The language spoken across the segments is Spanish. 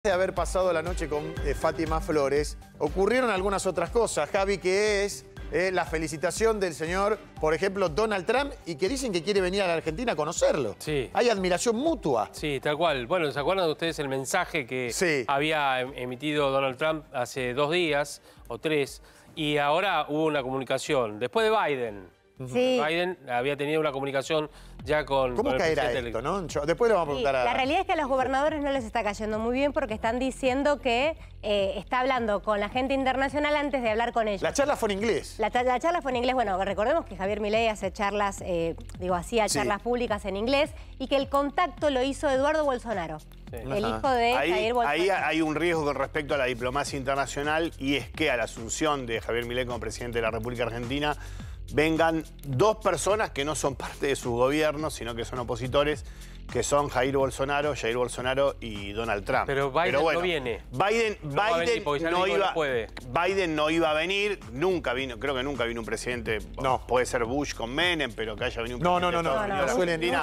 De haber pasado la noche con Fátima Flores, ocurrieron algunas otras cosas, Javi, que es la felicitación del señor, por ejemplo, Donald Trump, y que dicen que quiere venir a la Argentina a conocerlo. Sí. Hay admiración mutua. Sí, tal cual. Bueno, ¿se acuerdan de ustedes el mensaje que había emitido Donald Trump hace 2 días o 3? Y ahora hubo una comunicación, después de Biden. Sí. Biden había tenido una comunicación ya con... ¿Cómo caerá esto, no? Después le vamos a preguntar a... La realidad es que a los gobernadores no les está cayendo muy bien porque están diciendo que está hablando con la gente internacional antes de hablar con ellos. La charla fue en inglés. La charla fue en inglés. Bueno, recordemos que Javier Milei hace charlas, hacía charlas públicas en inglés y que el contacto lo hizo Eduardo Bolsonaro. Sí. El hijo de Jair Bolsonaro. Ahí hay un riesgo con respecto a la diplomacia internacional y es que a la asunción de Javier Milei como presidente de la República Argentina vengan 2 personas que no son parte de su gobierno, sino que son opositores, que son Jair Bolsonaro y Donald Trump. Pero Biden no viene. Biden no iba a venir, nunca vino, creo que nunca vino un presidente, no. Puede ser Bush con Menem, pero que haya venido un presidente. No suele venir.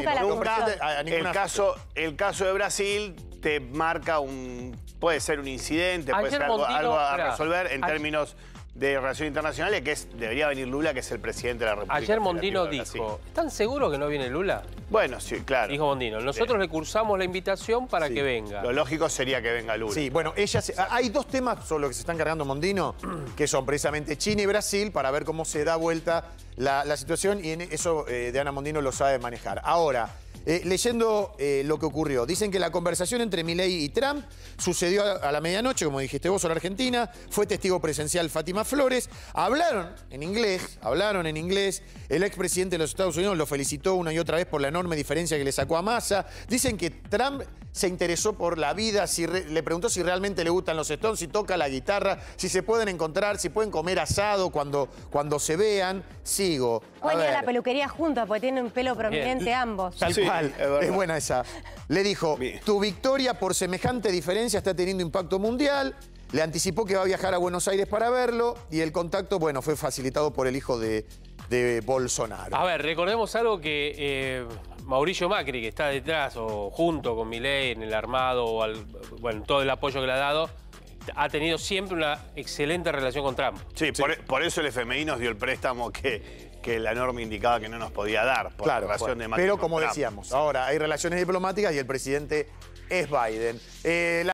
El caso de Brasil te marca puede ser un incidente, puede ser algo a resolver en términos de relaciones internacionales, que debería venir Lula, que es el presidente de la República. Ayer Mondino dijo, ¿están seguros que no viene Lula? Bueno, sí, claro. Dijo Mondino, nosotros le cursamos la invitación para que venga. Lo lógico sería que venga Lula. Sí, bueno, hay 2 temas sobre los que se están cargando Mondino, que son precisamente China y Brasil, para ver cómo se da vuelta la situación, y en eso Diana Mondino lo sabe manejar. Ahora, leyendo lo que ocurrió, dicen que la conversación entre Milei y Trump sucedió a la medianoche, como dijiste vos, en la Argentina, fue testigo presencial Fátima Flores, hablaron en inglés, el expresidente de los Estados Unidos lo felicitó una y otra vez por la enorme diferencia que le sacó a Massa, dicen que Trump se interesó por la vida, le preguntó si realmente le gustan los Stones, si toca la guitarra, si se pueden encontrar, si pueden comer asado cuando se vean. Sigo. Pueden ir a la peluquería juntos porque tienen un pelo prominente ambos. Tal cual, es buena esa. Le dijo, tu victoria por semejante diferencia está teniendo impacto mundial. Le anticipó que va a viajar a Buenos Aires para verlo y el contacto, bueno, fue facilitado por el hijo de Bolsonaro. A ver, recordemos algo que Mauricio Macri, que está detrás o junto con Milei en el armado o bueno, todo el apoyo que le ha dado, ha tenido siempre una excelente relación con Trump. Sí, por eso el FMI nos dio el préstamo que la norma indicaba que no nos podía dar. Por la relación de Macri pero con como Trump. decíamos, ahora hay relaciones diplomáticas y el presidente es Biden.